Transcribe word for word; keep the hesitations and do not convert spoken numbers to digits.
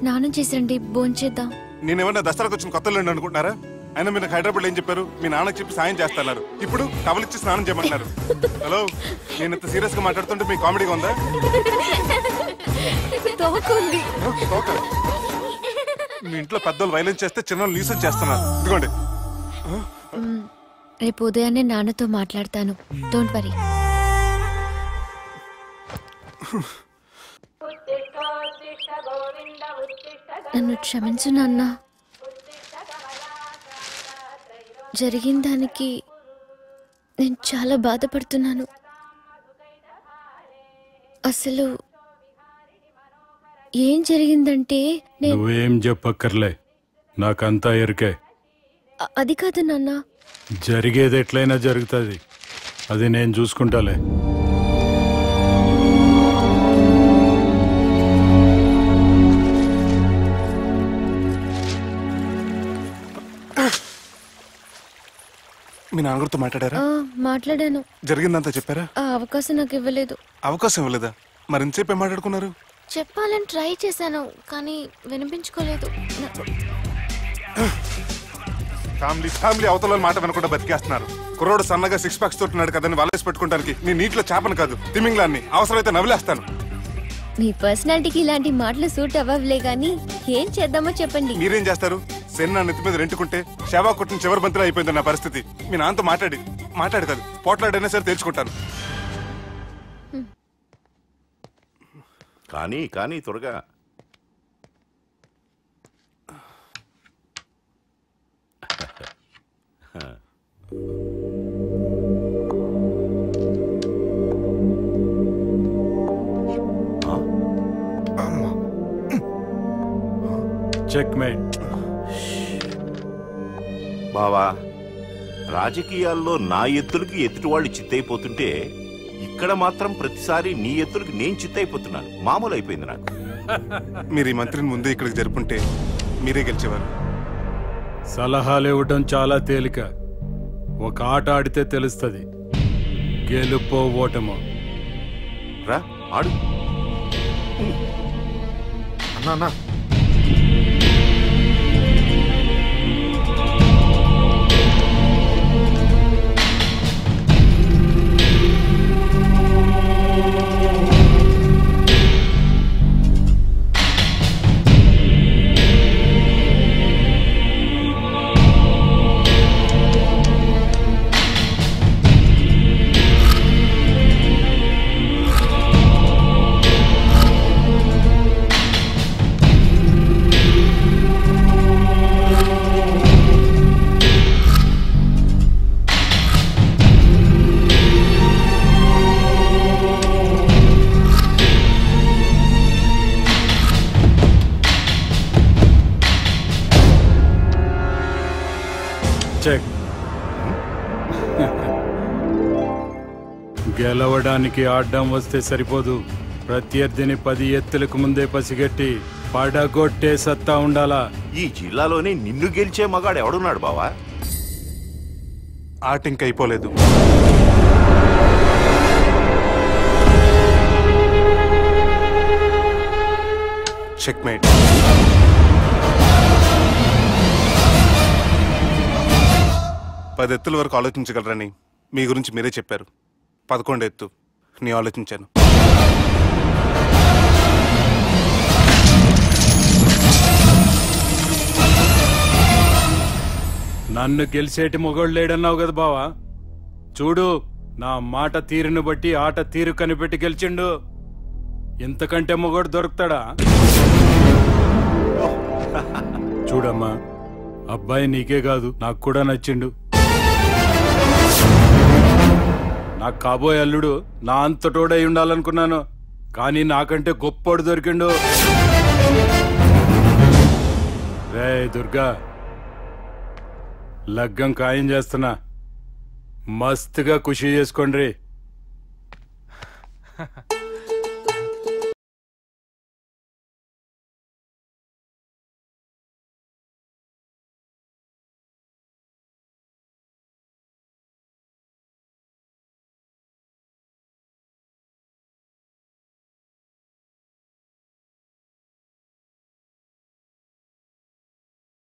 స్నానం చేసిరండి, భోంచేద్దాం. నేనేమన్నా దసరాకు వచ్చిన కొత్తలో అనుకుంటున్నారా? అయినా మీరు హైదరాబాద్ ఏం చెప్పారు? మీ నాన్నకి చెప్పి సాయం చేస్తున్నారు, ఇప్పుడు కవలిచ్చి స్నానం చేయమంటున్నారు. హలో, నేను ఇంత సీరియస్ గా మాట్లాడుతుంటే మీ కామెడీగా ఉందా? మీ ఇంట్లో పెద్దలు వైలెన్స్ చేస్తే చిన్న లీసెన్స్ చేస్తున్నారు. ఇదిగోండి. రేపు ఉదయాన్నే నాన్నతో మాట్లాడతాను, డోంట్ వరీ. నన్ను క్షమించు నాన్న. జరిగిన దానికి నేను చాలా బాధపడుతున్నాను. అసలు ఏం జరిగిందంటే నువ్వేం చెప్పక్కర్లే, నాకంతా ఎరికే. అది కాదు నాన్న. జరిగేది ఎట్లయినా జరుగుతుంది, అది నేను చూసుకుంటాలే. మీ నాన్నగారితో మాట్లాడారా? మాట్లాడాను. జరిగిందంతా చెప్పారా? ఆ అవకాశం నాకు ఇవ్వలేదు. అవకాశం ఇవ్వలేదా? మరి ఇంతసేపు ఏం మాట్లాడుకున్నారు? చెప్పాలని ట్రై చేశాను, కానీ వినిపించుకోలేదు. ఫ్యామిలీ ఫ్యామిలీ అవతల మాట వినకుండా బతికేస్తున్నారు. కుర్రోడు సన్నగా సిక్స్ ప్యాక్స్ తోటి కదని వలేసి పెట్టుకోవడానికి నీ నీటిలో చేపను కాదు తిమింగ్లాన్ని అవసరమైతే నవ్వులేస్తాను. మీ పర్సనాలిటీకి ఇలాంటి మాటలు సూట్ అవ్వలే గానీ ఏం చేద్దామో చెప్పండి. మీరేం చేస్తారు? సెన్న నెత్తి మీద రెంటుకుంటే శవా కొట్టిన చివరి బంతిలో అయిపోయింది నా పరిస్థితి. మీ నాన్నతో మాట్లాడి మాట్లాడి కాదు పోట్లాడైనా సరే తెలుసుకుంటాను. కానీ కానీ త్వరగా చెక్మేట్. బావా, రాజకీయాల్లో నా ఎత్తులకి ఎదుటి వాళ్ళు చిత్తైపోతుంటే ఇక్కడ మాత్రం ప్రతిసారి నీ ఎత్తులకి నేను చిత్తైపోతున్నాను. మామూలు అయిపోయింది నాకు. మీరు ఈ మంత్రిని ముందే ఇక్కడికి జరుపుంటే మీరే గెలిచేవారు. సలహాలు ఇవ్వడం చాలా తేలిక, ఒక ఆట ఆడితే తెలుస్తుంది గెలుపో ఓటమో. రా ఆడు. అన్నా అన్నా గెలవడానికి ఆడడం వస్తే సరిపోదు, ప్రత్యర్థిని పది ఎత్తులకు ముందే పసిగట్టి పడగొట్టే సత్తా ఉండాలా. ఈ జిల్లాలోనే నిన్ను గెలిచే మగాడు ఎవడున్నాడు బావా? ఆట ఇంక అయిపోలేదు. చెక్మేట్. పది ఎత్తుల వరకు ఆలోచించగలరని మీ గురించి మీరే చెప్పారు. పదకొండు ఎత్తు నీ ఆలోచించాను. నన్ను గెలిచేటి మొగోడు లేడన్నావు కదా బావా, చూడు నా మాట తీరును బట్టి ఆట తీరు కనిపెట్టి గెలిచిండు. ఇంతకంటే మొగోడు దొరుకుతాడా? చూడమ్మా, అబ్బాయి నీకే కాదు నాకు కూడా నచ్చిండు. నాకు కాబోయే అల్లుడు నా అంతటోడై ఉండాలనుకున్నాను, కానీ నాకంటే గొప్పోడు దొరికిండు. రే దుర్గా, లగ్గం ఖాయం చేస్తున్నా, మస్తుగా ఖుషి చేసుకోండి.